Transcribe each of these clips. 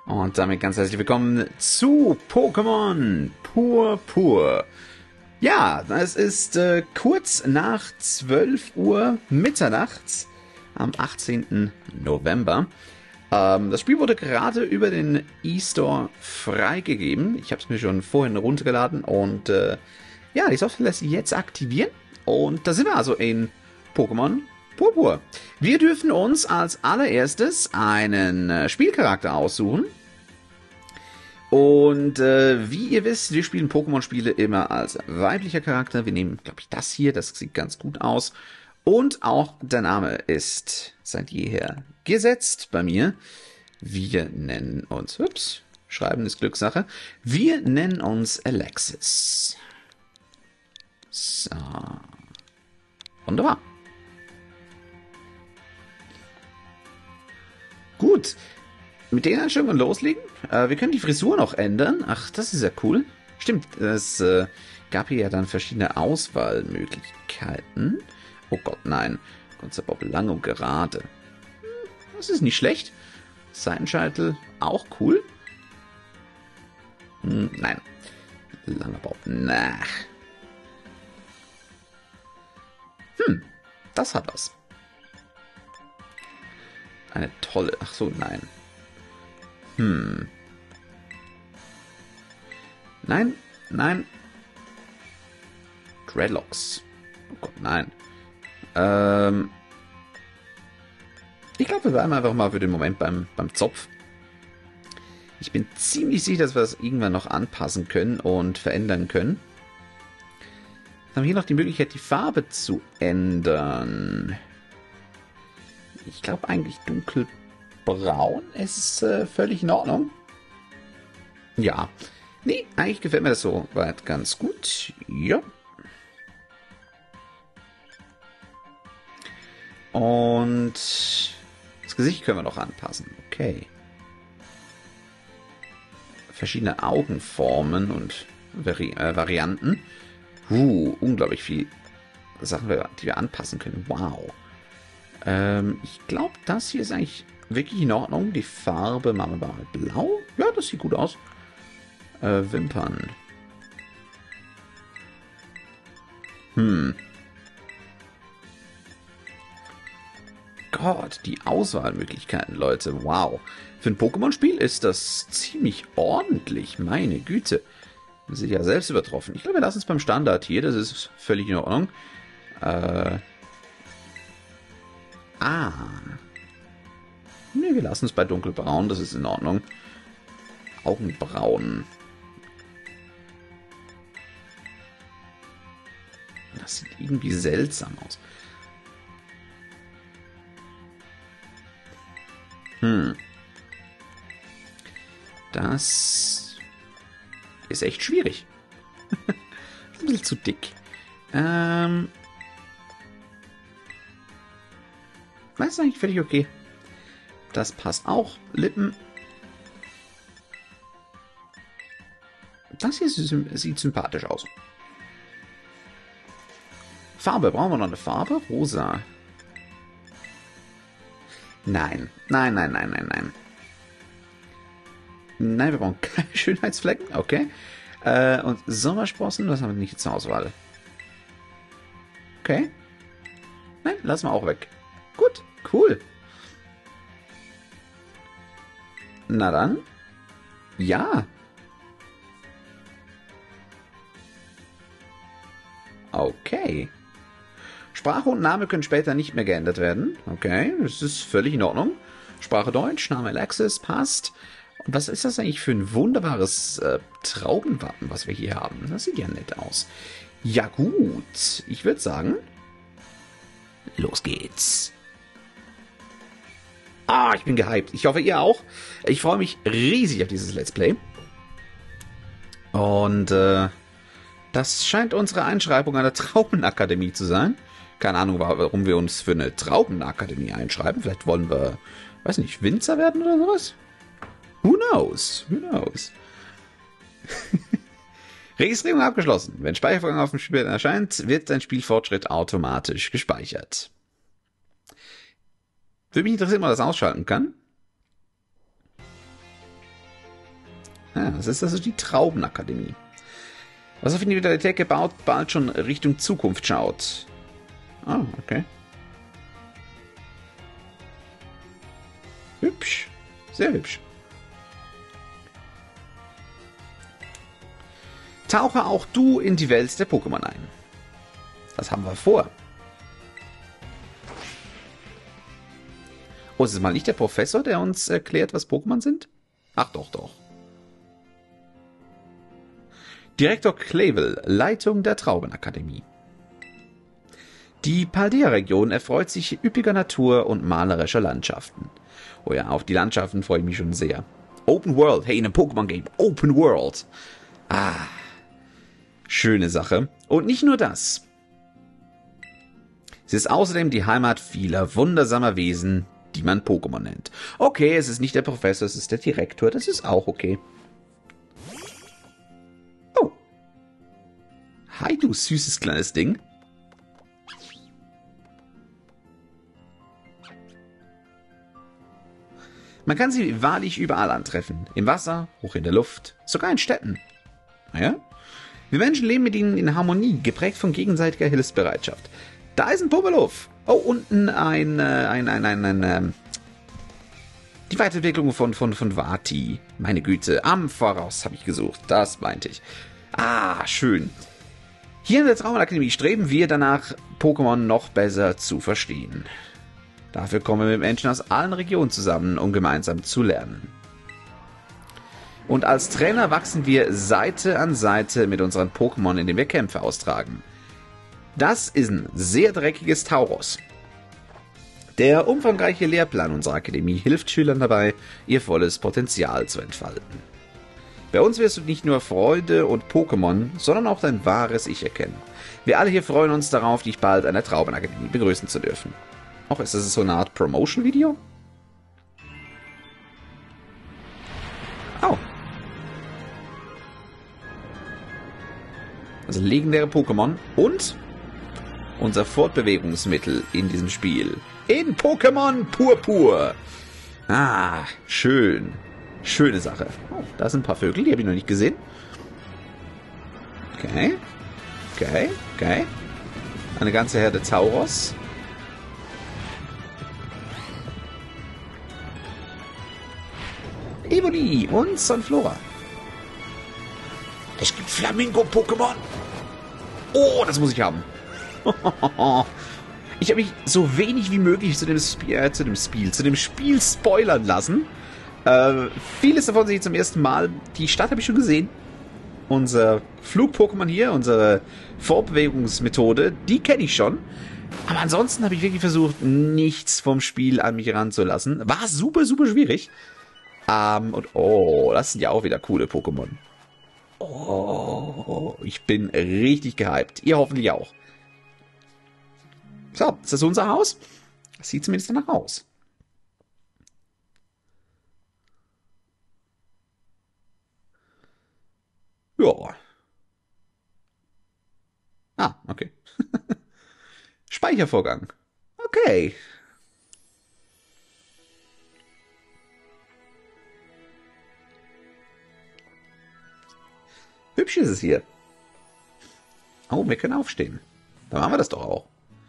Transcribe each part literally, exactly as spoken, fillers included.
Und damit ganz herzlich willkommen zu Pokémon Purpur. Ja, es ist äh, kurz nach zwölf Uhr mitternachts am achtzehnten November. Ähm, das Spiel wurde gerade über den eStore freigegeben. Ich habe es mir schon vorhin runtergeladen und äh, ja, die Software lässt sich jetzt aktivieren. Und da sind wir also in Pokémon Purpur. Wir dürfen uns als allererstes einen äh, Spielcharakter aussuchen. Und äh, wie ihr wisst, wir spielen Pokémon-Spiele immer als weiblicher Charakter. Wir nehmen, glaube ich, das hier. Das sieht ganz gut aus. Und auch der Name ist seit jeher gesetzt bei mir. Wir nennen uns, ups, Schreiben ist Glückssache. Wir nennen uns Alexis. So. Wunderbar. Gut. Mit den Einstellungen loslegen. Äh, wir können die Frisur noch ändern. Ach, das ist ja cool. Stimmt, es äh, gab hier ja dann verschiedene Auswahlmöglichkeiten. Oh Gott, nein. Konzertbob lang und gerade. Hm, das ist nicht schlecht. Seitenscheitel, auch cool. Hm, nein. Langer Bob, na. Hm, das hat was. Eine tolle, ach so, nein. Hm. Nein, nein. Dreadlocks. Oh Gott, nein. Ähm. Ich glaube, wir bleiben einfach mal für den Moment beim, beim Zopf. Ich bin ziemlich sicher, dass wir das irgendwann noch anpassen können und verändern können. Wir haben hier noch die Möglichkeit, die Farbe zu ändern. Ich glaube eigentlich dunkelbraun ist äh, völlig in Ordnung. Ja. Nee, eigentlich gefällt mir das so weit ganz gut. Ja. Und das Gesicht können wir noch anpassen. Okay. Verschiedene Augenformen und Vari äh, Varianten. Uh, unglaublich viel Sachen, die wir anpassen können. Wow. Ähm, ich glaube, das hier ist eigentlich wirklich in Ordnung. Die Farbe machen wir mal blau. Ja, das sieht gut aus. Äh, Wimpern. Hm. Gott, die Auswahlmöglichkeiten, Leute. Wow. Für ein Pokémon-Spiel ist das ziemlich ordentlich. Meine Güte. Wir sind ja selbst übertroffen. Ich glaube, wir lassen es beim Standard hier. Das ist völlig in Ordnung. Äh... Ah. Ne, wir lassen es bei dunkelbraun, das ist in Ordnung. Augenbrauen. Das sieht irgendwie seltsam aus. Hm. Das ist echt schwierig. Ein bisschen zu dick. Ähm... Das ist eigentlich völlig okay. Das passt auch. Lippen. Das hier sieht sympathisch aus. Farbe. Brauchen wir noch eine Farbe? Rosa. Nein. Nein, nein, nein, nein, nein. Nein, wir brauchen keine Schönheitsflecken. Okay. Äh, und Sommersprossen, das haben wir nicht zur Auswahl. Okay. Nein, lassen wir auch weg. Gut, cool. Na dann. Ja. Okay. Sprache und Name können später nicht mehr geändert werden. Okay, das ist völlig in Ordnung. Sprache Deutsch, Name Alexis, passt. Und was ist das eigentlich für ein wunderbares äh, Traubenwappen, was wir hier haben? Das sieht ja nett aus. Ja gut, ich würde sagen, los geht's. Ah, ich bin gehypt. Ich hoffe, ihr auch. Ich freue mich riesig auf dieses Let's Play. Und äh, das scheint unsere Einschreibung an der Traubenakademie zu sein. Keine Ahnung, warum wir uns für eine Traubenakademie einschreiben. Vielleicht wollen wir, weiß nicht, Winzer werden oder sowas? Who knows? Who knows? Registrierung abgeschlossen. Wenn Speichervorgang auf dem Spiel erscheint, wird dein Spielfortschritt automatisch gespeichert. Würde mich interessieren, ob man das ausschalten kann. Ja, das ist also die Traubenakademie. Was auf Individualität gebaut, bald schon Richtung Zukunft schaut. Ah, okay. Hübsch. Sehr hübsch. Tauche auch du in die Welt der Pokémon ein. Was haben wir vor? Oh, ist es mal nicht der Professor, der uns erklärt, was Pokémon sind? Ach doch, doch. Direktor Clavel, Leitung der Traubenakademie. Die Paldea-Region erfreut sich üppiger Natur und malerischer Landschaften. Oh ja, auf die Landschaften freue ich mich schon sehr. Open World, hey, in einem Pokémon-Game. Open World. Ah, schöne Sache. Und nicht nur das. Sie ist außerdem die Heimat vieler wundersamer Wesen, die man Pokémon nennt. Okay, es ist nicht der Professor, es ist der Direktor. Das ist auch okay. Oh. Hi, du süßes kleines Ding. Man kann sie wahrlich überall antreffen. Im Wasser, hoch in der Luft, sogar in Städten. Naja, wir Menschen leben mit ihnen in Harmonie, geprägt von gegenseitiger Hilfsbereitschaft. Da ist ein Pummeluff. Oh, unten ein, äh, ein, ein, ein, ein, ähm, die Weiterentwicklung von, von, von Vati. Meine Güte, am Voraus habe ich gesucht. Das meinte ich. Ah, schön. Hier in der Traubenakademie streben wir danach, Pokémon noch besser zu verstehen. Dafür kommen wir mit Menschen aus allen Regionen zusammen, um gemeinsam zu lernen. Und als Trainer wachsen wir Seite an Seite mit unseren Pokémon, indem wir Kämpfe austragen. Das ist ein sehr dreckiges Tauros. Der umfangreiche Lehrplan unserer Akademie hilft Schülern dabei, ihr volles Potenzial zu entfalten. Bei uns wirst du nicht nur Freude und Pokémon, sondern auch dein wahres Ich erkennen. Wir alle hier freuen uns darauf, dich bald an der Traubenakademie begrüßen zu dürfen. Auch ist das so eine Art Promotion-Video? Oh. Also legendäre Pokémon und unser Fortbewegungsmittel in diesem Spiel. In Pokémon Purpur. Ah, schön. Schöne Sache. Oh, da sind ein paar Vögel, die habe ich noch nicht gesehen. Okay. Okay, okay. Eine ganze Herde Tauros. Evoli und Sunflora. Es gibt Flamingo-Pokémon. Oh, das muss ich haben. Ich habe mich so wenig wie möglich zu dem Spiel, äh, zu dem Spiel, zu dem Spiel spoilern lassen. Äh, vieles davon sehe ich zum ersten Mal. Die Stadt habe ich schon gesehen. Unser Flug-Pokémon hier, unsere Fortbewegungsmethode, die kenne ich schon. Aber ansonsten habe ich wirklich versucht, nichts vom Spiel an mich ranzulassen. War super, super schwierig. Ähm, und oh, das sind ja auch wieder coole Pokémon. Oh, ich bin richtig gehypt. Ihr hoffentlich auch. So, ist das unser Haus? Das sieht zumindest danach aus. Ja. Ah, okay. Speichervorgang. Okay. Hübsch ist es hier. Oh, wir können aufstehen. Dann machen wir das doch auch.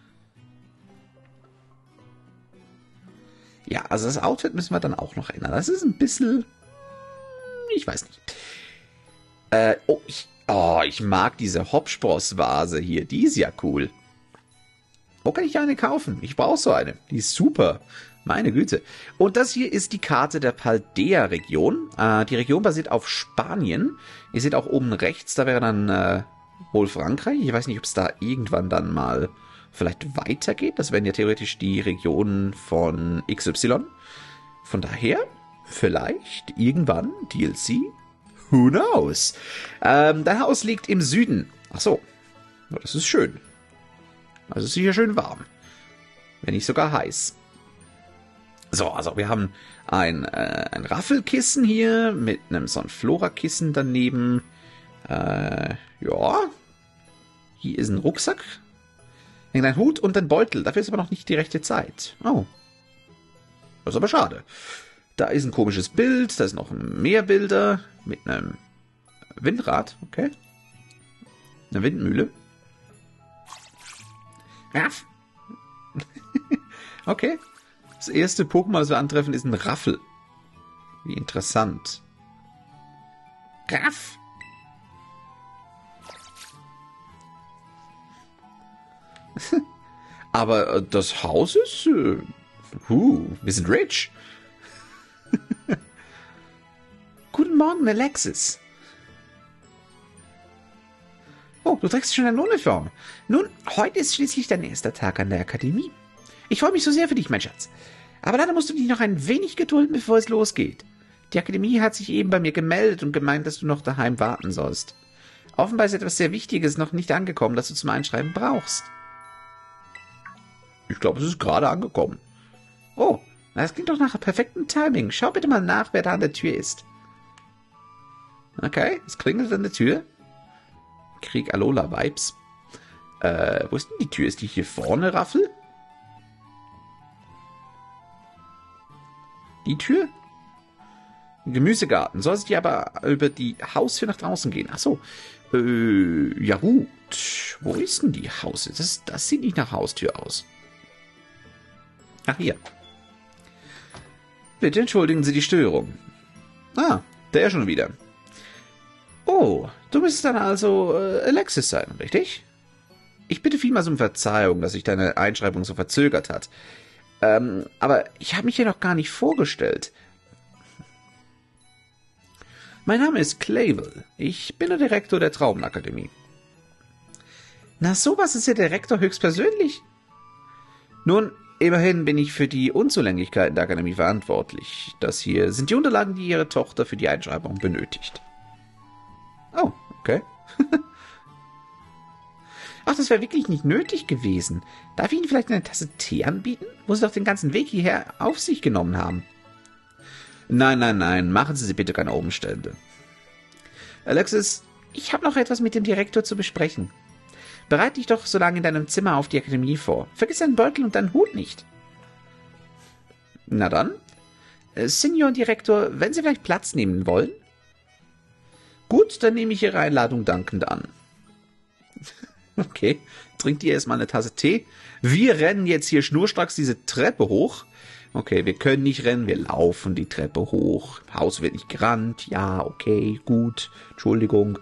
Ja, also das Outfit müssen wir dann auch noch ändern. Das ist ein bisschen... Ich weiß nicht. Äh, oh, ich, oh, ich mag diese Hopspross-Vase hier. Die ist ja cool. Wo kann ich eine kaufen? Ich brauche so eine. Die ist super. Meine Güte. Und das hier ist die Karte der Paldea-Region. Äh, die Region basiert auf Spanien. Ihr seht auch oben rechts, da wäre dann äh, wohl Frankreich. Ich weiß nicht, ob es da irgendwann dann mal vielleicht weitergeht. Das wären ja theoretisch die Regionen von X Y. Von daher, vielleicht irgendwann D L C. Who knows? Ähm, dein Haus liegt im Süden. Ach so. Das ist schön. Also es ist hier schön warm. Wenn nicht sogar heiß. So, also wir haben ein, äh, ein Raffelkissen hier mit einem Sunflora-Kissen daneben. Äh, ja. Hier ist ein Rucksack. Ein Hut und ein Beutel. Dafür ist aber noch nicht die rechte Zeit. Oh. Das ist aber schade. Da ist ein komisches Bild, da ist noch mehr Bilder mit einem Windrad, okay. Eine Windmühle. Raff. Okay. Das erste Pokémon, das wir antreffen, ist ein Raffel. Wie interessant. Raff. Aber äh, das Haus ist... Äh, uh, wir sind rich. Guten Morgen, Alexis. Oh, du trägst schon eine Uniform. Nun, heute ist schließlich dein erster Tag an der Akademie. Ich freue mich so sehr für dich, mein Schatz. Aber leider musst du dich noch ein wenig gedulden, bevor es losgeht. Die Akademie hat sich eben bei mir gemeldet und gemeint, dass du noch daheim warten sollst. Offenbar ist etwas sehr Wichtiges noch nicht angekommen, das du zum Einschreiben brauchst. Ich glaube, es ist gerade angekommen. Oh, das klingt doch nach perfektem Timing. Schau bitte mal nach, wer da an der Tür ist. Okay, es klingelt an der Tür. Krieg Alola-Vibes. Äh, wo ist denn die Tür? Ist die hier vorne, Raffel? Die Tür? Gemüsegarten. Soll sie aber über die Haustür nach draußen gehen? Ach so. Äh, ja gut. Wo ist denn die Haustür? Das, das sieht nicht nach Haustür aus. Ach, hier. Bitte entschuldigen Sie die Störung. Ah, der schon wieder. Oh, du müsstest dann also äh, Alexis sein, richtig? Ich bitte vielmals um Verzeihung, dass sich deine Einschreibung so verzögert hat. Ähm, aber ich habe mich hier noch gar nicht vorgestellt. Mein Name ist Clavel. Ich bin der Direktor der Traubenakademie. Na, sowas ist ja der Direktor höchstpersönlich. Nun, immerhin bin ich für die Unzulänglichkeiten der Akademie verantwortlich. Das hier sind die Unterlagen, die Ihre Tochter für die Einschreibung benötigt. Oh, okay. Ach, das wäre wirklich nicht nötig gewesen. Darf ich Ihnen vielleicht eine Tasse Tee anbieten, wo Sie doch den ganzen Weg hierher auf sich genommen haben? Nein, nein, nein, machen Sie sich bitte keine Umstände. Alexis, ich habe noch etwas mit dem Direktor zu besprechen. Bereite dich doch so lange in deinem Zimmer auf die Akademie vor. Vergiss deinen Beutel und deinen Hut nicht. Na dann, äh, Senior Direktor, wenn Sie vielleicht Platz nehmen wollen? Gut, dann nehme ich Ihre Einladung dankend an. Okay, trinkt ihr erstmal eine Tasse Tee. Wir rennen jetzt hier schnurstracks diese Treppe hoch. Okay, wir können nicht rennen, wir laufen die Treppe hoch. Im Haus wird nicht gerannt. Ja, okay, gut. Entschuldigung.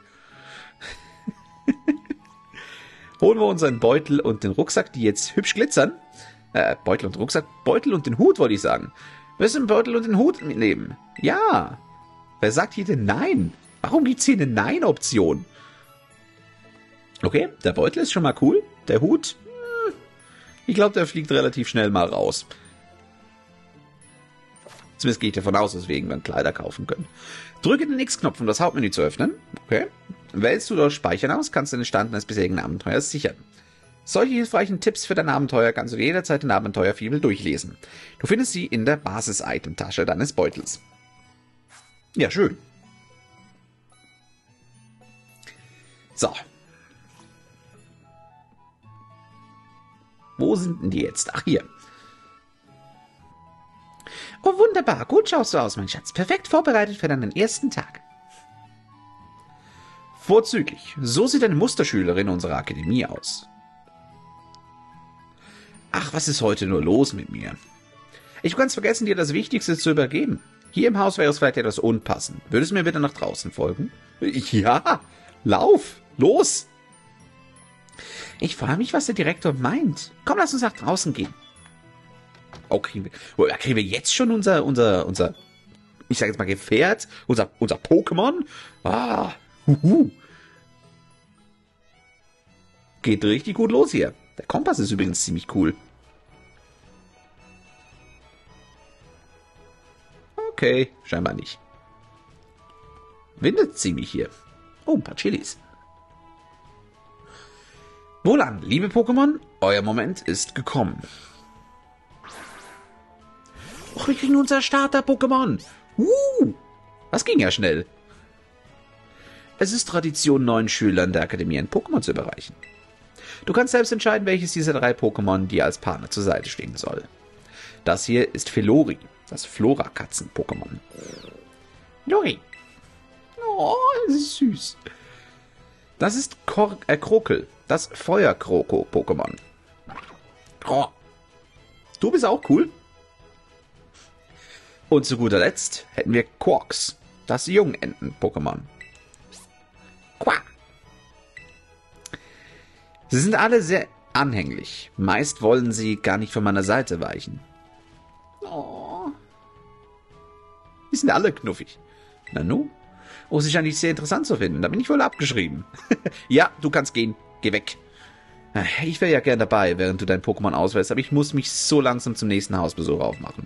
Holen wir unseren Beutel und den Rucksack, die jetzt hübsch glitzern. Äh, Beutel und Rucksack? Beutel und den Hut, wollte ich sagen. Wir müssen den Beutel und den Hut mitnehmen. Ja. Wer sagt hier denn nein? Warum gibt's hier eine Nein-Option? Okay, der Beutel ist schon mal cool. Der Hut, hm, ich glaube, der fliegt relativ schnell mal raus. Zumindest gehe ich davon aus, deswegen wir Kleider kaufen können. Drücke den X-Knopf, um das Hauptmenü zu öffnen. Okay. Wählst du dort Speichern aus, kannst du den Stand deines bisherigen Abenteuers sichern. Solche hilfreichen Tipps für dein Abenteuer kannst du jederzeit in der Abenteuerfibel durchlesen. Du findest sie in der Basis-Item-Tasche deines Beutels. Ja, schön. So. Wo sind denn die jetzt? Ach, hier. Oh, wunderbar. Gut schaust du aus, mein Schatz. Perfekt vorbereitet für deinen ersten Tag. Vorzüglich. So sieht eine Musterschülerin unserer Akademie aus. Ach, was ist heute nur los mit mir? Ich habe ganz vergessen, dir das Wichtigste zu übergeben. Hier im Haus wäre es vielleicht etwas unpassend. Würdest du mir bitte nach draußen folgen? Ja, lauf, los! Ich frage mich, was der Direktor meint. Komm, lass uns nach draußen gehen. Oh, kriegen wir, oh, kriegen wir jetzt schon unser, unser, unser, ich sage jetzt mal Gefährt, unser, unser Pokémon? Ah, huhu. Geht richtig gut los hier. Der Kompass ist übrigens ziemlich cool. Okay, scheinbar nicht. Windet ziemlich hier. Oh, ein paar Chilis. Wohlan, liebe Pokémon, euer Moment ist gekommen. Och, wir kriegen unser Starter-Pokémon. Uh, das ging ja schnell. Es ist Tradition, neuen Schülern der Akademie ein Pokémon zu überreichen. Du kannst selbst entscheiden, welches dieser drei Pokémon dir als Partner zur Seite stehen soll. Das hier ist Felori. Das Flora-Katzen-Pokémon. Lori. Oh, das ist süß. Das ist Kor äh, Krokel, das Feuerkroko-Pokémon. Oh. Du bist auch cool. Und zu guter Letzt hätten wir Quarks, das Jungenten-Pokémon. Quack. Sie sind alle sehr anhänglich. Meist wollen sie gar nicht von meiner Seite weichen. Oh. Die sind alle knuffig. Nanu? Oh, sie scheint dich sehr interessant zu finden. Da bin ich wohl abgeschrieben. Ja, du kannst gehen. Geh weg. Ich wäre ja gern dabei, während du dein Pokémon auswählst, aber ich muss mich so langsam zum nächsten Hausbesuch aufmachen.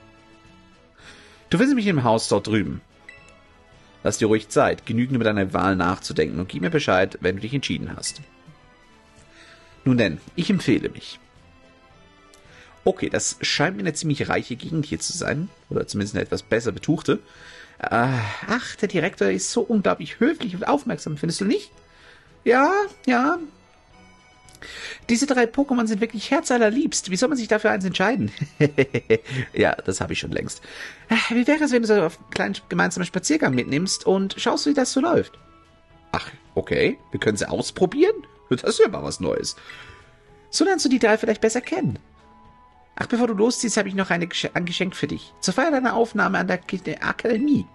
Du findest mich im Haus dort drüben. Lass dir ruhig Zeit, genügend über deine Wahl nachzudenken und gib mir Bescheid, wenn du dich entschieden hast. Nun denn, ich empfehle mich. Okay, das scheint mir eine ziemlich reiche Gegend hier zu sein. Oder zumindest eine etwas besser betuchte. Äh, ach, der Direktor ist so unglaublich höflich und aufmerksam, findest du nicht? Ja, ja. Diese drei Pokémon sind wirklich herzallerliebst. Wie soll man sich dafür eins entscheiden? Ja, das habe ich schon längst. Wie wäre es, wenn du so auf einen kleinen gemeinsamen Spaziergang mitnimmst und schaust, wie das so läuft? Ach, okay. Wir können sie ausprobieren? Das ist ja mal was Neues. So lernst du die drei vielleicht besser kennen. Ach, bevor du losziehst, habe ich noch eine Gesch ein Geschenk für dich. Zur Feier deiner Aufnahme an der, der Akademie.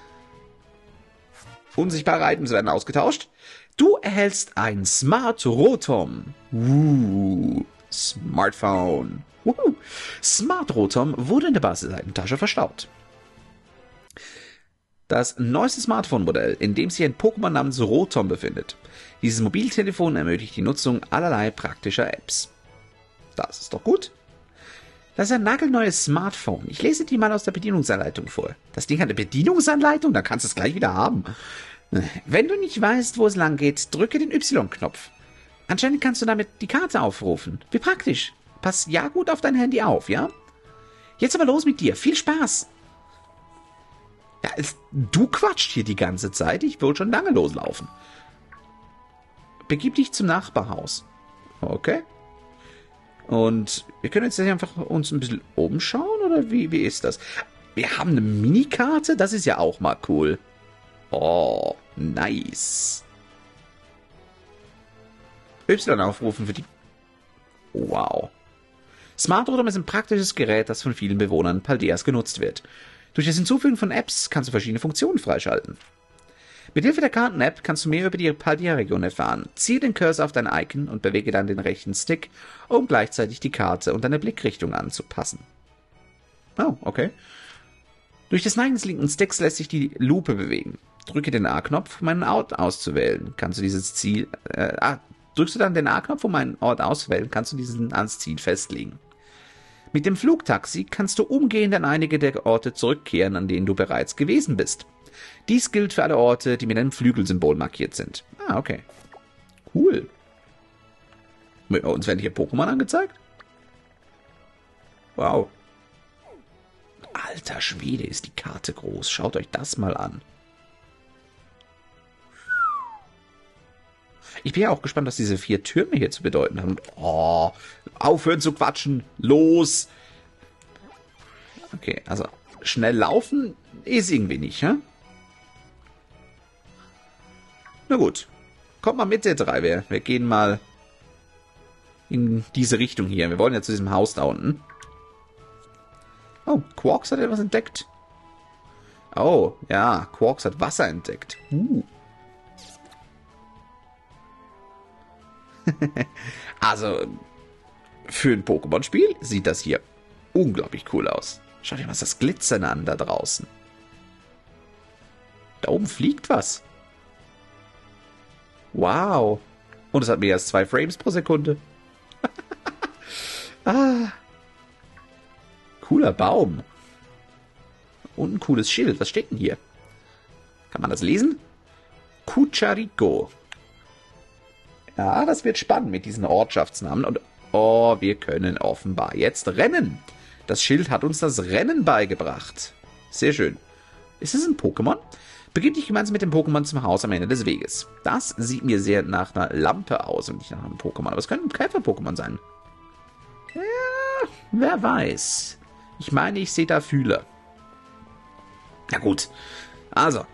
Unsichtbare Items werden ausgetauscht. Du erhältst ein Smart Rotom. Uh, Smartphone. Uh, Smart Rotom wurde in der Basisseitentasche verstaut. Das neueste Smartphone-Modell, in dem sich ein Pokémon namens Rotom befindet. Dieses Mobiltelefon ermöglicht die Nutzung allerlei praktischer Apps. Das ist doch gut. Das ist ein nagelneues Smartphone. Ich lese dir mal aus der Bedienungsanleitung vor. Das Ding hat eine Bedienungsanleitung? Dann kannst du es gleich wieder haben. Wenn du nicht weißt, wo es lang geht, drücke den Y-Knopf. Anscheinend kannst du damit die Karte aufrufen. Wie praktisch. Pass ja gut auf dein Handy auf, ja? Jetzt aber los mit dir. Viel Spaß. Ja, es, du quatscht hier die ganze Zeit. Ich will schon lange loslaufen. Begib dich zum Nachbarhaus. Okay. Und wir können jetzt einfach uns ein bisschen umschauen, oder wie, wie ist das? Wir haben eine Minikarte, das ist ja auch mal cool. Oh, nice. Y aufrufen für die... Wow. Smart Rotom ist ein praktisches Gerät, das von vielen Bewohnern Paldeas genutzt wird. Durch das Hinzufügen von Apps kannst du verschiedene Funktionen freischalten. Mit Hilfe der Karten-App kannst du mehr über die Paldea-Region erfahren. Ziehe den Cursor auf dein Icon und bewege dann den rechten Stick, um gleichzeitig die Karte und deine Blickrichtung anzupassen. Oh, okay. Durch das Neigen des linken Sticks lässt sich die Lupe bewegen. Drücke den A-Knopf, um einen Ort auszuwählen. Kannst du dieses Ziel... Äh, ah, drückst du dann den A-Knopf, um einen Ort auszuwählen, kannst du diesen ans Ziel festlegen. Mit dem Flugtaxi kannst du umgehend an einige der Orte zurückkehren, an denen du bereits gewesen bist. Dies gilt für alle Orte, die mit einem Flügelsymbol markiert sind. Ah, okay. Cool. Uns werden hier Pokémon angezeigt? Wow. Alter Schwede, ist die Karte groß. Schaut euch das mal an. Ich bin ja auch gespannt, was diese vier Türme hier zu bedeuten haben. Oh, aufhören zu quatschen. Los. Okay, also schnell laufen ist irgendwie nicht, hä? Na gut. Kommt mal mit, der drei. Wir, wir gehen mal in diese Richtung hier. Wir wollen ja zu diesem Haus da unten. Oh, Quarks hat etwas entdeckt. Oh, ja, Quarks hat Wasser entdeckt. Uh. Also, für ein Pokémon-Spiel sieht das hier unglaublich cool aus. Schau dir mal das Glitzern an da draußen. Da oben fliegt was. Wow. Und es hat mehr als zwei Frames pro Sekunde. Ah. Cooler Baum. Und ein cooles Schild. Was steht denn hier? Kann man das lesen? Cucharico. Ja, das wird spannend mit diesen Ortschaftsnamen. Und oh, wir können offenbar jetzt rennen. Das Schild hat uns das Rennen beigebracht. Sehr schön. Ist es ein Pokémon? Begib dich gemeinsam mit dem Pokémon zum Haus am Ende des Weges. Das sieht mir sehr nach einer Lampe aus und nicht nach einem Pokémon. Aber es könnte ein Käfer-Pokémon sein. Ja, wer weiß. Ich meine, ich sehe da Fühler. Na gut. Also.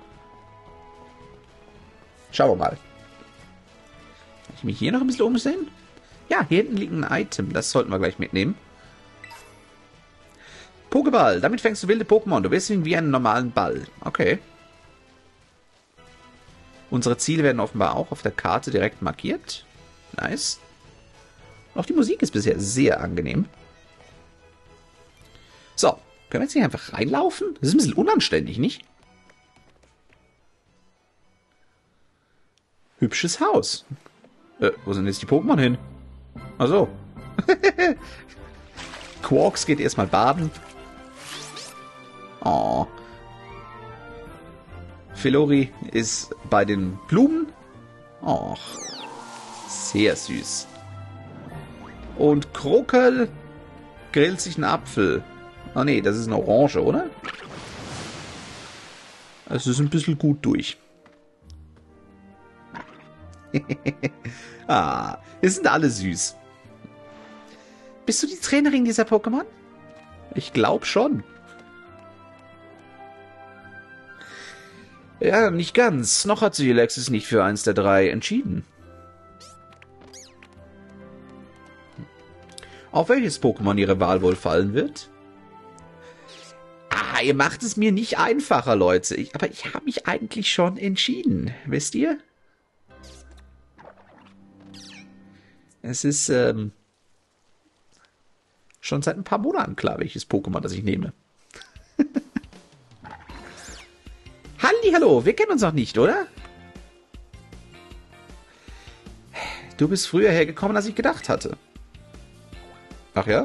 Schauen wir mal. Kann ich mich hier noch ein bisschen umsehen? Ja, hier hinten liegt ein Item. Das sollten wir gleich mitnehmen. Pokéball. Damit fängst du wilde Pokémon. Du wirst ihn wie einen normalen Ball. Okay. Unsere Ziele werden offenbar auch auf der Karte direkt markiert. Nice. Auch die Musik ist bisher sehr angenehm. So. Können wir jetzt hier einfach reinlaufen? Das ist ein bisschen unanständig, nicht? Hübsches Haus. Äh, wo sind jetzt die Pokémon hin? Ach so. Quarks geht erstmal baden. Oh. Filori ist bei den Blumen. Och. Sehr süß. Und Krokel grillt sich einen Apfel. Oh nee, das ist eine Orange, oder? Es ist ein bisschen gut durch. Ah, wir sind alle süß. Bist du die Trainerin dieser Pokémon? Ich glaube schon. Ja, nicht ganz. Noch hat sich Alexis nicht für eins der drei entschieden. Auf welches Pokémon ihre Wahl wohl fallen wird? Ah, ihr macht es mir nicht einfacher, Leute. Ich, aber ich habe mich eigentlich schon entschieden. Wisst ihr? Es ist ähm, schon seit ein paar Monaten klar, welches Pokémon das ich nehme. Hallihallo, wir kennen uns noch nicht, oder? Du bist früher hergekommen, als ich gedacht hatte. Ach ja?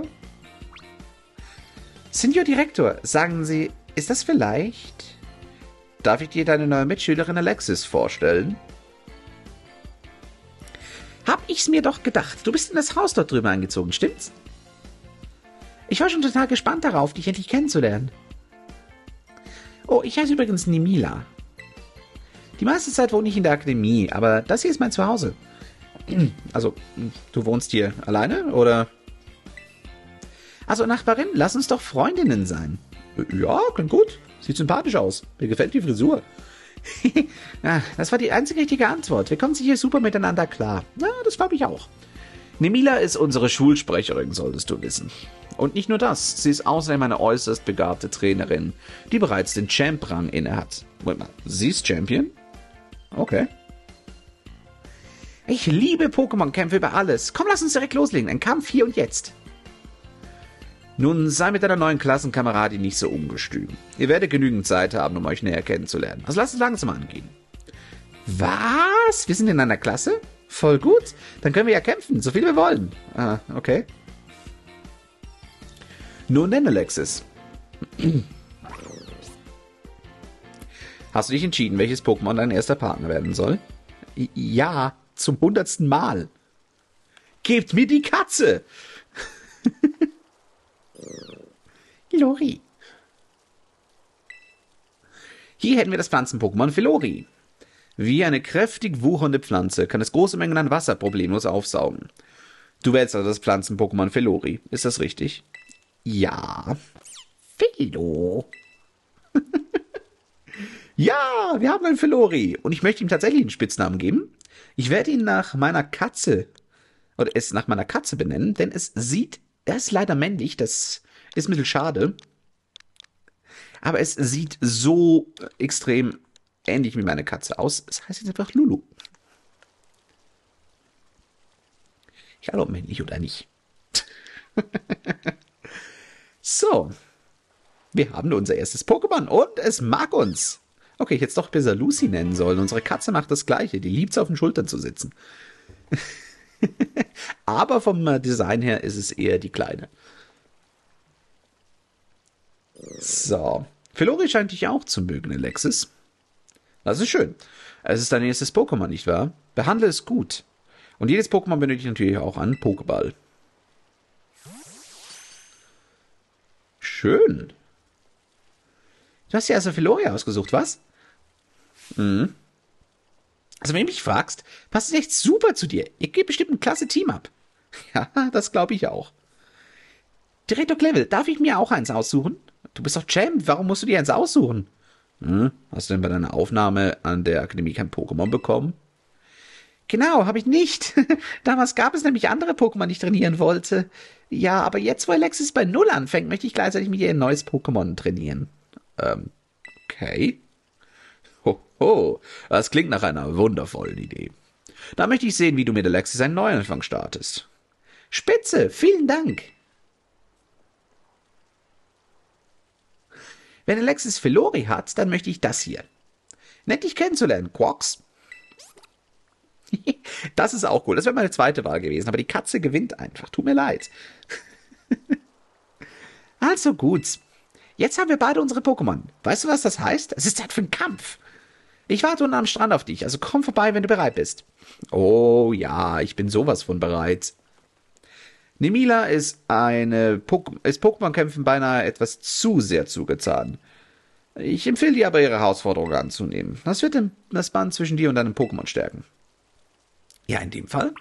Senior Direktor, sagen Sie, ist das vielleicht... Darf ich dir deine neue Mitschülerin Alexis vorstellen? Hab ich's mir doch gedacht. Du bist in das Haus dort drüben eingezogen, stimmt's? Ich war schon total gespannt darauf, dich endlich kennenzulernen. Oh, ich heiße übrigens Nimila. Die meiste Zeit wohne ich in der Akademie, aber das hier ist mein Zuhause. Also, du wohnst hier alleine, oder? Also, Nachbarin, lass uns doch Freundinnen sein. Ja, klingt gut. Sieht sympathisch aus. Mir gefällt die Frisur. Ja, das war die einzige richtige Antwort. Wir kommen sicher super miteinander klar. Ja, das glaube ich auch. Nimila ist unsere Schulsprecherin, solltest du wissen. Und nicht nur das, sie ist außerdem eine äußerst begabte Trainerin, die bereits den Champ-Rang innehat. Moment mal, sie ist Champion? Okay. Ich liebe Pokémon-Kämpfe über alles. Komm, lass uns direkt loslegen. Ein Kampf hier und jetzt. Nun, sei mit deiner neuen Klassenkameradin nicht so ungestüm. Ihr werdet genügend Zeit haben, um euch näher kennenzulernen. Also lasst es langsam angehen. Was? Wir sind in einer Klasse? Voll gut. Dann können wir ja kämpfen, so viel wir wollen. Ah, okay. Nun denn, Alexis. Hast du dich entschieden, welches Pokémon dein erster Partner werden soll? Ja, zum hundertsten Mal. Gebt mir die Katze! Filori. Hier hätten wir das Pflanzen-Pokémon Filori. Wie eine kräftig wuchernde Pflanze kann es große Mengen an Wasser problemlos aufsaugen. Du wählst also das Pflanzen-Pokémon Filori. Ist das richtig? Ja. Philo. Ja, wir haben einen Filori. Und ich möchte ihm tatsächlich einen Spitznamen geben. Ich werde ihn nach meiner Katze, oder es nach meiner Katze benennen, denn es sieht, er ist leider männlich, das ist ein bisschen schade. Aber es sieht so extrem ähnlich wie meine Katze aus. Es heißt jetzt einfach Lulu. Egal ob männlich oder nicht. So. Wir haben unser erstes Pokémon und es mag uns. Okay, ich hätte es doch besser Lucy nennen sollen. Unsere Katze macht das Gleiche. Die liebt es, auf den Schultern zu sitzen. Aber vom Design her ist es eher die Kleine. So. Filori scheint dich auch zu mögen, Alexis. Das ist schön. Es ist dein erstes Pokémon, nicht wahr? Behandle es gut. Und jedes Pokémon benötigt natürlich auch einen Pokéball. Schön. Du hast ja also Filori ausgesucht, was? Mhm. Also wenn du mich fragst, passt es echt super zu dir. Ihr gebt bestimmt ein klasse Team ab. Ja, das glaube ich auch. Direktor Clevel, darf ich mir auch eins aussuchen? Du bist doch Champ, warum musst du dir eins aussuchen? Hm, hast du denn bei deiner Aufnahme an der Akademie kein Pokémon bekommen? Genau, habe ich nicht. Damals gab es nämlich andere Pokémon, die ich trainieren wollte. Ja, aber jetzt, wo Alexis bei Null anfängt, möchte ich gleichzeitig mit ihr ein neues Pokémon trainieren. Ähm, okay. Ho, ho, das klingt nach einer wundervollen Idee. Da möchte ich sehen, wie du mit Alexis einen Neuanfang startest. Spitze, vielen Dank. Wenn Alexis Filori hat, dann möchte ich das hier. Nett dich kennenzulernen, Quox. Das ist auch cool. Das wäre meine zweite Wahl gewesen, aber die Katze gewinnt einfach. Tut mir leid. Also gut. Jetzt haben wir beide unsere Pokémon. Weißt du, was das heißt? Es ist Zeit für einen Kampf. Ich warte unten am Strand auf dich, also komm vorbei, wenn du bereit bist. Oh ja, ich bin sowas von bereit. Nemila ist eine Pok- ist Pokémon-Kämpfen beinahe etwas zu sehr zugetan. Ich empfehle dir aber, ihre Herausforderung anzunehmen. Das wird das Band zwischen dir und deinem Pokémon stärken. Ja, in dem Fall.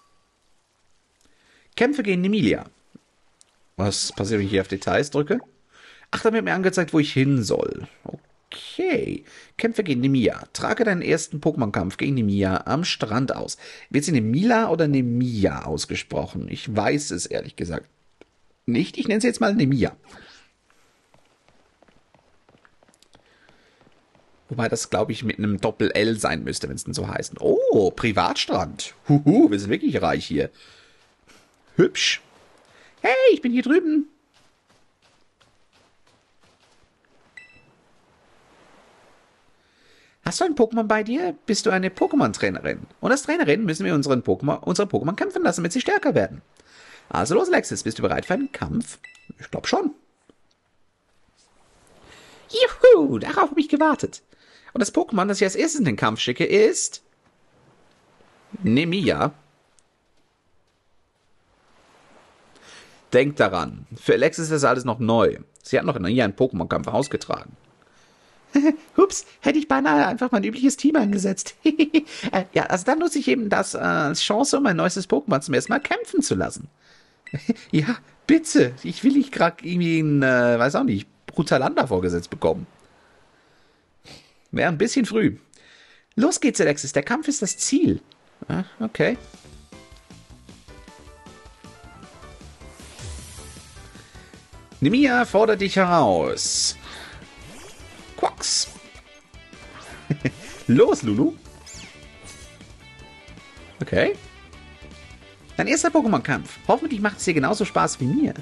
Kämpfe gegen Nemilia. Was passiert, wenn ich hier auf Details drücke? Ach, da wird mir angezeigt, wo ich hin soll. Okay. Kämpfe gegen Nemia. Trage deinen ersten Pokémon-Kampf gegen Nemia am Strand aus. Wird sie Nemila oder Nemia ausgesprochen? Ich weiß es ehrlich gesagt nicht. Ich nenne sie jetzt mal Nemia. Wobei das, glaube ich, mit einem Doppel-L sein müsste, wenn es denn so heißt. Oh, Privatstrand. Huhu, wir sind wirklich reich hier. Hübsch. Hey, ich bin hier drüben. Hast du ein Pokémon bei dir? Bist du eine Pokémon-Trainerin? Und als Trainerin müssen wir unseren Pokémon, unsere Pokémon kämpfen lassen, damit sie stärker werden. Also los, Alexis, bist du bereit für einen Kampf? Ich glaube schon. Juhu, darauf habe ich gewartet. Und das Pokémon, das ich als erstes in den Kampf schicke, ist Nemia. Denkt daran, für Alexis ist das alles noch neu. Sie hat noch nie einen Pokémon-Kampf ausgetragen. Hups, hätte ich beinahe einfach mein übliches Team eingesetzt. Ja, also dann nutze ich eben das äh, als Chance, um mein neuestes Pokémon zum ersten Mal kämpfen zu lassen. Ja, bitte. Ich will nicht gerade irgendwie ein, äh, weiß auch nicht, Brutalander vorgesetzt bekommen. Wäre ein bisschen früh. Los geht's, Alexis. Der Kampf ist das Ziel. Ah, okay. Nemia fordert dich heraus. Quax. Los, Lulu. Okay. Dein erster Pokémon-Kampf. Hoffentlich macht es dir genauso Spaß wie mir.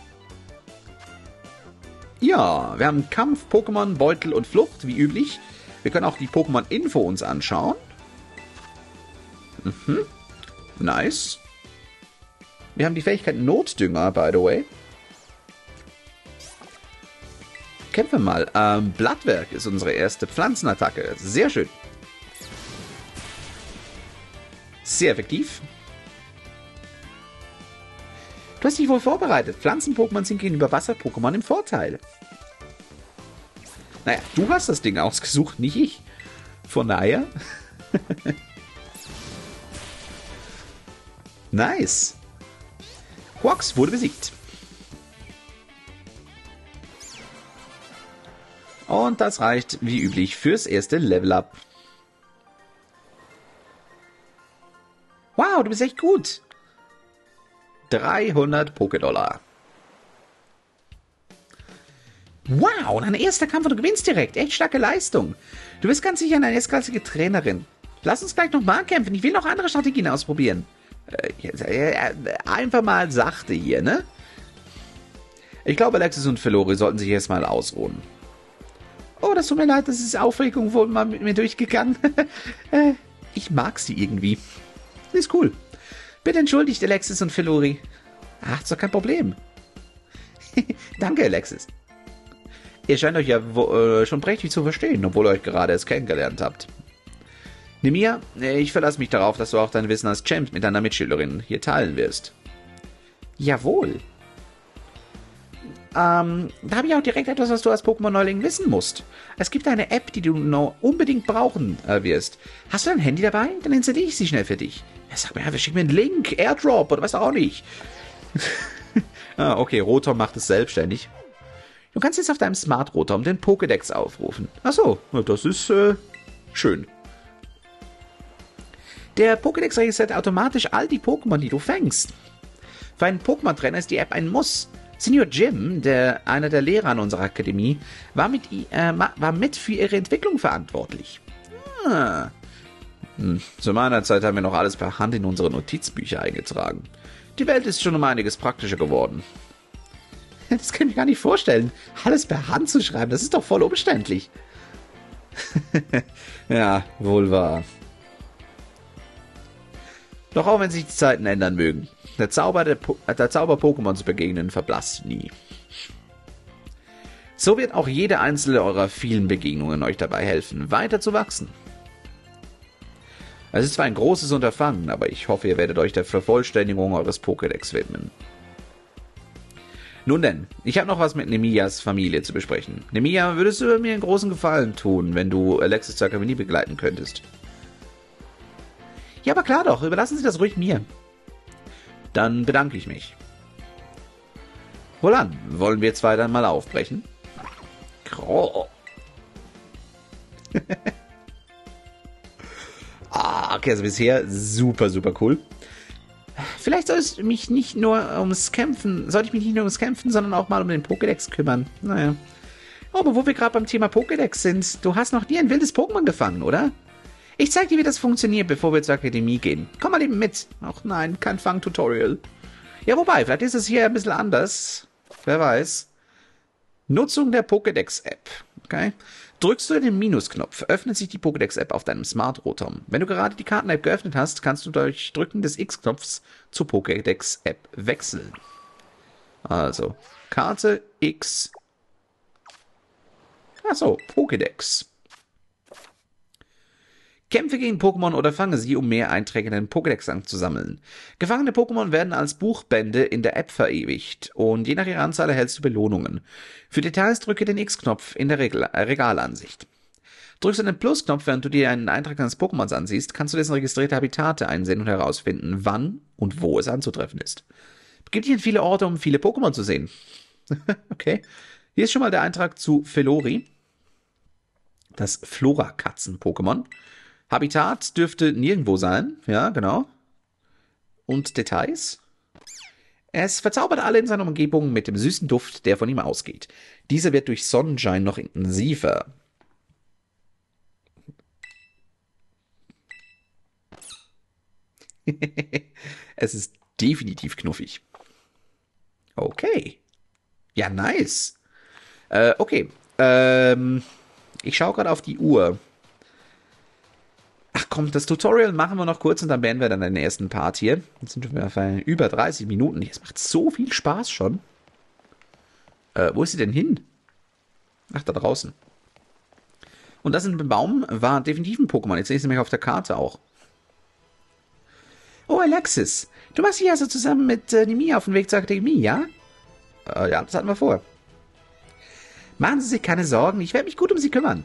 Ja, wir haben Kampf, Pokémon, Beutel und Flucht, wie üblich. Wir können auch die Pokémon-Info uns anschauen. Mhm. Nice. Wir haben die Fähigkeit Notdünger, by the way. Kämpfen mal. Ähm, Blattwerk ist unsere erste Pflanzenattacke. Sehr schön. Sehr effektiv. Du hast dich wohl vorbereitet. Pflanzen-Pokémon sind gegenüber Wasser-Pokémon im Vorteil. Naja, du hast das Ding ausgesucht, nicht ich. Von daher. Nice. Quax wurde besiegt. Und das reicht wie üblich fürs erste Level-Up. Wow, du bist echt gut. dreihundert Pokédollar. Wow, dein erster Kampf und du gewinnst direkt. Echt starke Leistung. Du bist ganz sicher eine erstklassige Trainerin. Lass uns gleich nochmal kämpfen. Ich will noch andere Strategien ausprobieren. Äh, äh, einfach mal sachte hier, ne? Ich glaube, Alexis und Filori sollten sich erstmal ausruhen. Oh, das tut mir leid, das ist Aufregung wohl mal mit mir durchgegangen. Ich mag sie irgendwie. Ist cool. Bitte entschuldigt Alexis und Filori. Ach, ist doch kein Problem. Danke, Alexis. Ihr scheint euch ja wo, äh, schon prächtig zu verstehen, obwohl ihr euch gerade erst kennengelernt habt. Nemia, ich verlasse mich darauf, dass du auch dein Wissen als Champ mit deiner Mitschülerin hier teilen wirst. Jawohl. Ähm, da habe ich auch direkt etwas, was du als Pokémon-Neuling wissen musst. Es gibt eine App, die du noch unbedingt brauchen äh, wirst. Hast du dein Handy dabei? Dann installiere ich sie schnell für dich. Ja, sag mir, schick mir einen Link, Airdrop oder was auch nicht. Ah, okay, Rotom macht es selbstständig. Du kannst jetzt auf deinem Smart Rotom den Pokédex aufrufen. Achso, das ist äh, schön. Der Pokédex registriert automatisch all die Pokémon, die du fängst. Für einen Pokémon-Trainer ist die App ein Muss. Senior Jim, der, einer der Lehrer an unserer Akademie, war mit, äh, war mit für ihre Entwicklung verantwortlich. Ah. Hm. Zu meiner Zeit haben wir noch alles per Hand in unsere Notizbücher eingetragen. Die Welt ist schon um einiges praktischer geworden. Das kann ich mir gar nicht vorstellen. Alles per Hand zu schreiben, das ist doch voll umständlich. Ja, wohl wahr. Doch auch wenn sich die Zeiten ändern mögen, der Zauber der, po der Zauber Pokémon zu begegnen verblasst nie. So wird auch jede einzelne eurer vielen Begegnungen euch dabei helfen, weiter zu wachsen. Es ist zwar ein großes Unterfangen, aber ich hoffe, ihr werdet euch der Vervollständigung eures Pokédex widmen. Nun denn, ich habe noch was mit Nemiyas Familie zu besprechen. Nemiya, würdest du mir einen großen Gefallen tun, wenn du Alexis zur Akademie begleiten könntest? Ja, aber klar doch, überlassen Sie das ruhig mir. Dann bedanke ich mich. Wohlan, wollen wir zwei dann mal aufbrechen? Kroh. Ah, okay, also bisher super, super cool. Vielleicht soll es mich nicht nur ums Kämpfen, sollte ich mich nicht nur ums Kämpfen, sondern auch mal um den Pokédex kümmern. Naja. Oh, aber wo wir gerade beim Thema Pokédex sind, du hast noch nie ein wildes Pokémon gefangen, oder? Ich zeig dir, wie das funktioniert, bevor wir zur Akademie gehen. Komm mal eben mit. Ach nein, kein Fang-Tutorial. Ja, wobei, vielleicht ist es hier ein bisschen anders. Wer weiß. Nutzung der Pokédex-App. Okay. Drückst du den Minusknopf, öffnet sich die Pokédex-App auf deinem Smart Rotom. Wenn du gerade die Karten-App geöffnet hast, kannst du durch Drücken des X-Knopfs zur Pokédex-App wechseln. Also, Karte X. Achso, Pokédex. Kämpfe gegen Pokémon oder fange sie, um mehr Einträge in den Pokédex anzusammeln. Gefangene Pokémon werden als Buchbände in der App verewigt und je nach ihrer Anzahl erhältst du Belohnungen. Für Details drücke den X-Knopf in der Regel äh, Regalansicht. Drückst du den Plus-Knopf, während du dir einen Eintrag deines Pokémons ansiehst, kannst du dessen registrierte Habitate einsehen und herausfinden, wann und wo es anzutreffen ist. Begib dich in viele Orte, um viele Pokémon zu sehen. Okay. Hier ist schon mal der Eintrag zu Felori, das Flora-Katzen-Pokémon. Habitat dürfte nirgendwo sein. Ja, genau. Und Details. Es verzaubert alle in seiner Umgebung mit dem süßen Duft, der von ihm ausgeht. Dieser wird durch Sonnenschein noch intensiver. Es ist definitiv knuffig. Okay. Ja, nice. Äh, okay. Ähm, ich schaue gerade auf die Uhr. Ach komm, das Tutorial machen wir noch kurz und dann beenden wir dann den ersten Part hier. Jetzt sind wir bei über dreißig Minuten. Es macht so viel Spaß schon. Äh, wo ist sie denn hin? Ach, da draußen. Und das in dem Baum war definitiv ein Pokémon. Jetzt sehe ich es nämlich auf der Karte auch. Oh, Alexis. Du warst hier also zusammen mit äh, Nemiya auf dem Weg zur Akademie, ja? Äh, ja, das hatten wir vor. Machen Sie sich keine Sorgen. Ich werde mich gut um Sie kümmern.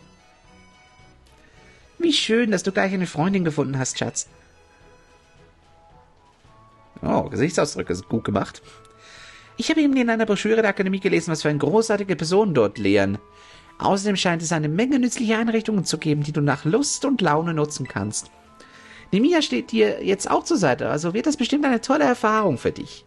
Wie schön, dass du gleich eine Freundin gefunden hast, Schatz. Oh, Gesichtsausdrücke sind gut gemacht. Ich habe eben in einer Broschüre der Akademie gelesen, was für eine großartige Personen dort lehren. Außerdem scheint es eine Menge nützliche Einrichtungen zu geben, die du nach Lust und Laune nutzen kannst. Nemiya steht dir jetzt auch zur Seite, also wird das bestimmt eine tolle Erfahrung für dich.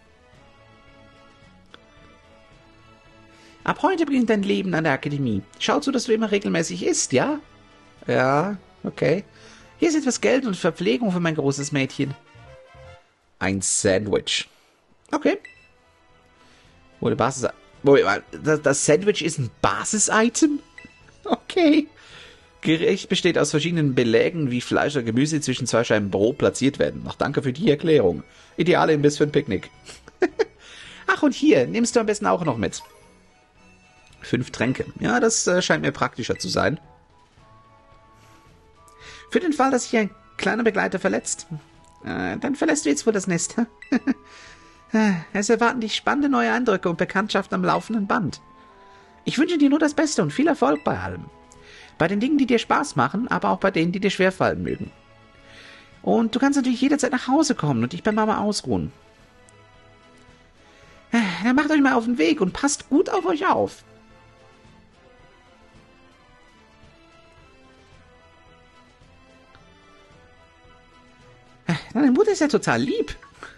Ab heute beginnt dein Leben an der Akademie. Schau zu, dass du immer regelmäßig isst, ja? Ja, okay. Hier ist etwas Geld und Verpflegung für mein großes Mädchen. Ein Sandwich. Okay. Wo der Basis... Das Sandwich ist ein Basis-Item? Okay. Gericht besteht aus verschiedenen Belägen wie Fleisch oder Gemüse, die zwischen zwei Scheiben Brot platziert werden. Ach, danke für die Erklärung. Ideale Imbiss für ein Picknick. Ach, und hier, nimmst du am besten auch noch mit. Fünf Tränke. Ja, das äh, scheint mir praktischer zu sein. Für den Fall, dass sich ein kleiner Begleiter verletzt, äh, dann verlässt du jetzt wohl das Nest. Es erwarten dich spannende neue Eindrücke und Bekanntschaften am laufenden Band. Ich wünsche dir nur das Beste und viel Erfolg bei allem. Bei den Dingen, die dir Spaß machen, aber auch bei denen, die dir schwerfallen mögen. Und du kannst natürlich jederzeit nach Hause kommen und dich bei Mama ausruhen. Dann macht euch mal auf den Weg und passt gut auf euch auf. Deine Mutter ist ja total lieb.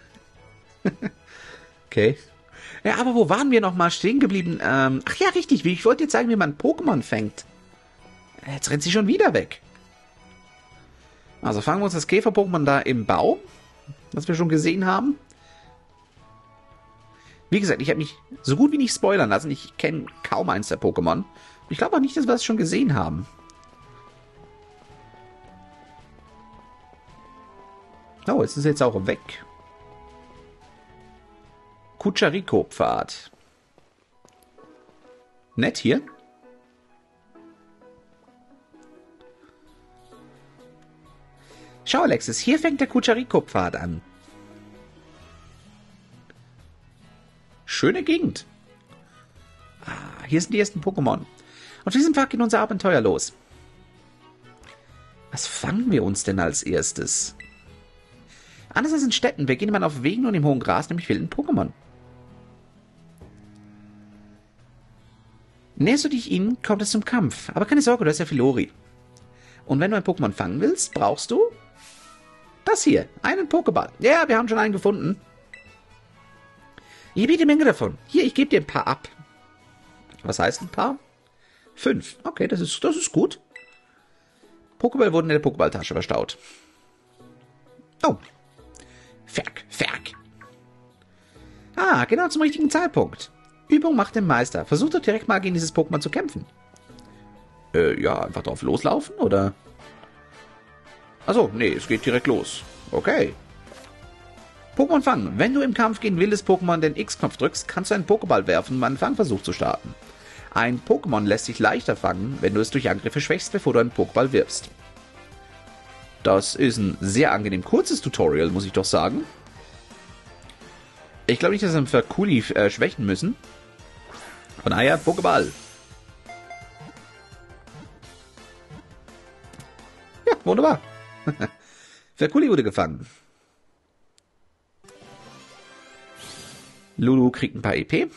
Okay. Ja, aber wo waren wir noch mal stehen geblieben? Ähm, ach ja, richtig. Ich wollte dir zeigen, wie man Pokémon fängt. Jetzt rennt sie schon wieder weg. Also fangen wir uns das Käfer-Pokémon da im Baum, was wir schon gesehen haben. Wie gesagt, ich habe mich so gut wie nicht spoilern lassen. Ich kenne kaum eins der Pokémon. Ich glaube auch nicht, dass wir das schon gesehen haben. Oh, jetzt ist jetzt auch weg. Kuchariko-Pfad. Nett hier. Schau, Alexis, hier fängt der Kuchariko-Pfad an. Schöne Gegend. Ah, hier sind die ersten Pokémon. Auf diesem Pfad geht unser Abenteuer los. Was fangen wir uns denn als erstes? Anders als in Städten beginnt man auf Wegen und im hohen Gras, nämlich wilden Pokémon. Näherst du dich ihnen, kommt es zum Kampf. Aber keine Sorge, du hast ja Filori. Und wenn du ein Pokémon fangen willst, brauchst du das hier, einen Pokéball. Ja, wir haben schon einen gefunden. Ich biete Menge davon. Hier, ich gebe dir ein paar ab. Was heißt ein paar? Fünf. Okay, das ist, das ist gut. Pokéball wurden in der Pokéballtasche verstaut. Oh. Ferk, ferk. Ah, genau zum richtigen Zeitpunkt. Übung macht den Meister. Versuch doch direkt mal gegen dieses Pokémon zu kämpfen. Äh, ja, einfach drauf loslaufen, oder? Achso, nee, es geht direkt los. Okay. Pokémon fangen. Wenn du im Kampf gegen wildes Pokémon den X-Knopf drückst, kannst du einen Pokéball werfen, um einen Fangversuch zu starten. Ein Pokémon lässt sich leichter fangen, wenn du es durch Angriffe schwächst, bevor du einen Pokéball wirfst. Das ist ein sehr angenehm kurzes Tutorial, muss ich doch sagen. Ich glaube nicht, dass wir Ferkuli äh, schwächen müssen. Von daher, Pokéball. Ja, wunderbar. Ferkuli wurde gefangen. Lulu kriegt ein paar E P.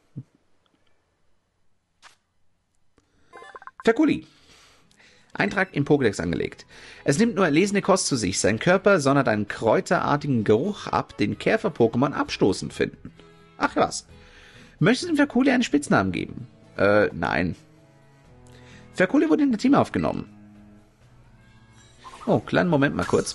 Ferkuli. Eintrag im Pokédex angelegt. Es nimmt nur erlesene Kost zu sich. Sein Körper sondert einen kräuterartigen Geruch ab, den Käfer-Pokémon abstoßend finden. Ach was. Möchtest du dem Ferkuli einen Spitznamen geben? Äh, nein. Ferkuli wurde in das Team aufgenommen. Oh, kleinen Moment mal kurz.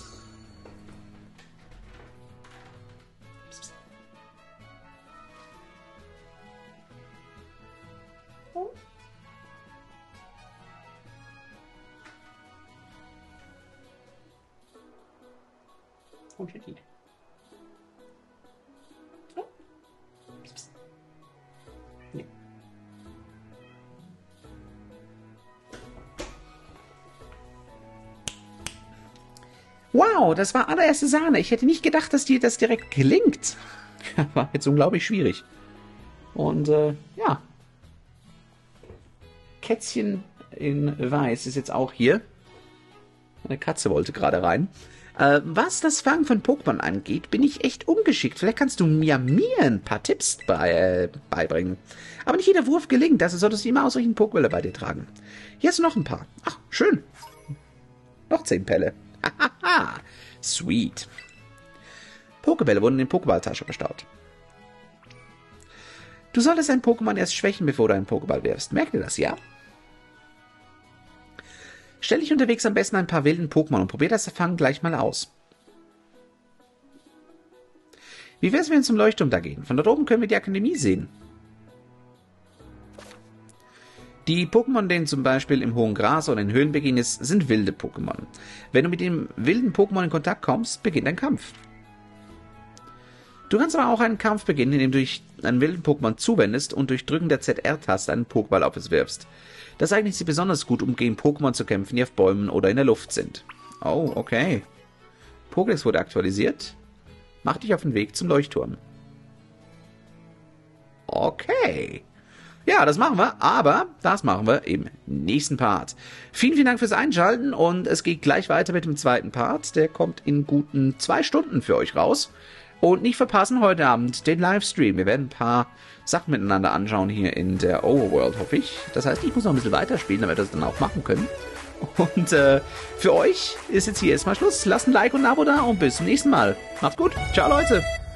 Wow, das war allererste Sahne. Ich hätte nicht gedacht, dass dir das direkt gelingt. War jetzt unglaublich schwierig. Und äh, ja. Kätzchen in Weiß ist jetzt auch hier. Eine Katze wollte gerade rein. Äh, was das Fangen von Pokémon angeht, bin ich echt ungeschickt. Vielleicht kannst du mir, mir ein paar Tipps bei, äh, beibringen. Aber nicht jeder Wurf gelingt, also solltest du immer ausreichend Pokébälle bei dir tragen. Hier hast du noch ein paar. Ach, schön. Noch zehn Pelle. Hahaha. Sweet. Pokébälle wurden in Pokéballtasche verstaut. Du solltest ein Pokémon erst schwächen, bevor du einen Pokéball wirfst. Merk dir das, ja? Stell dich unterwegs am besten ein paar wilden Pokémon und probier das Fangen gleich mal aus. Wie wär's, wenn wir zum Leuchtturm da gehen? Von dort oben können wir die Akademie sehen. Die Pokémon, denen zum Beispiel im hohen Gras oder in Höhlen beginnst, sind wilde Pokémon. Wenn du mit dem wilden Pokémon in Kontakt kommst, beginnt ein Kampf. Du kannst aber auch einen Kampf beginnen, indem du dich einen wilden Pokémon zuwendest und durch Drücken der Z R-Taste einen Pokéball auf es wirfst. Das eignet sich besonders gut, um gegen Pokémon zu kämpfen, die auf Bäumen oder in der Luft sind. Oh, okay. Pokédex wurde aktualisiert. Mach dich auf den Weg zum Leuchtturm. Okay. Ja, das machen wir, aber das machen wir im nächsten Part. Vielen, vielen Dank fürs Einschalten und es geht gleich weiter mit dem zweiten Part. Der kommt in guten zwei Stunden für euch raus. Und nicht verpassen heute Abend den Livestream. Wir werden ein paar Sachen miteinander anschauen hier in der Overworld, hoffe ich. Das heißt, ich muss noch ein bisschen weiterspielen, damit wir das dann auch machen können. Und äh, für euch ist jetzt hier erstmal Schluss. Lasst ein Like und ein Abo da und bis zum nächsten Mal. Macht's gut. Ciao, Leute.